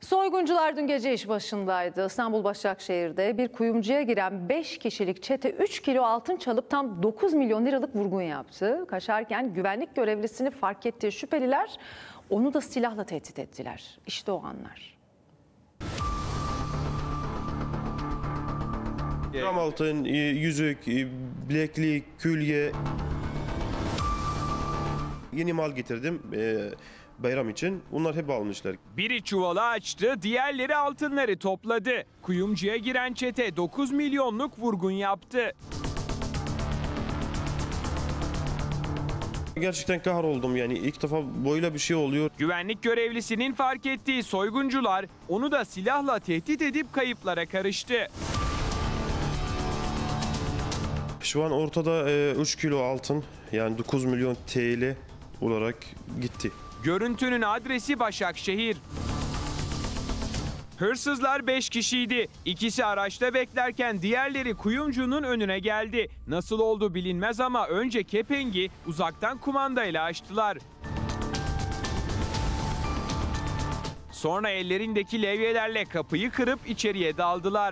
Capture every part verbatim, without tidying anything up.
Soyguncular dün gece iş başındaydı. İstanbul Başakşehir'de bir kuyumcuya giren beş kişilik çete üç kilo altın çalıp tam dokuz milyon liralık vurgun yaptı. Kaçarken güvenlik görevlisini fark ettiği şüpheliler onu da silahla tehdit ettiler. İşte o anlar. Gram altın, yüzük, bileklik, külye. Yeni mal getirdim e, bayram için. Bunlar hep almışlar. Biri çuvalı açtı, diğerleri altınları topladı. Kuyumcuya giren çete dokuz milyonluk vurgun yaptı. Gerçekten kahroldum, yani ilk defa böyle bir şey oluyor. Güvenlik görevlisinin fark ettiği soyguncular onu da silahla tehdit edip kayıplara karıştı. Şu an ortada e, üç kilo altın, yani dokuz milyon T L olarak gitti. Görüntünün adresi Başakşehir. Hırsızlar beş kişiydi. İkisi araçta beklerken diğerleri kuyumcunun önüne geldi. Nasıl oldu bilinmez ama önce kepengi uzaktan kumandayla açtılar. Sonra ellerindeki levyelerle kapıyı kırıp içeriye daldılar.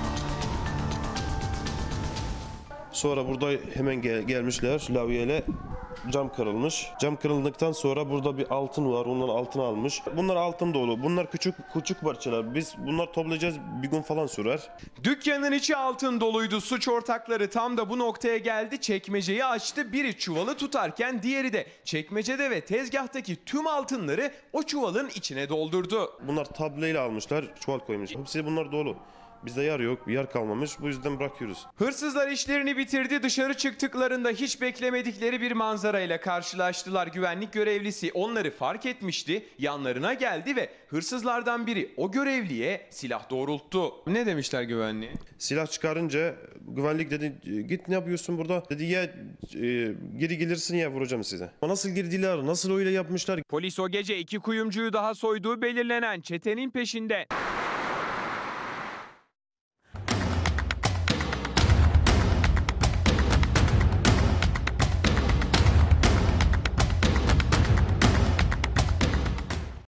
Sonra burada hemen gel gelmişler lavyeyle, cam kırılmış. Cam kırıldıktan sonra burada bir altın var, onların altını almış. Bunlar altın dolu, bunlar küçük küçük parçalar. Biz bunlar toplayacağız, bir gün falan sürer. Dükkanın içi altın doluydu. Suç ortakları tam da bu noktaya geldi. Çekmeceyi açtı. Biri çuvalı tutarken diğeri de çekmecede ve tezgahtaki tüm altınları o çuvalın içine doldurdu. Bunlar tableyle almışlar, çuval koymuş. Hepsi bunlar dolu. Bizde yer yok, yer kalmamış. Bu yüzden bırakıyoruz. Hırsızlar işlerini bitirdi. Dışarı çıktıklarında hiç beklemedikleri bir manzarayla karşılaştılar. Güvenlik görevlisi onları fark etmişti. Yanlarına geldi ve hırsızlardan biri o görevliye silah doğrulttu. Ne demişler güvenliğe? Silah çıkarınca güvenlik dedi, git ne yapıyorsun burada? Dedi ya e, geri gelirsin ya vuracağım size. Nasıl girdiler, nasıl öyle yapmışlar? Polis o gece iki kuyumcuyu daha soyduğu belirlenen çetenin peşinde.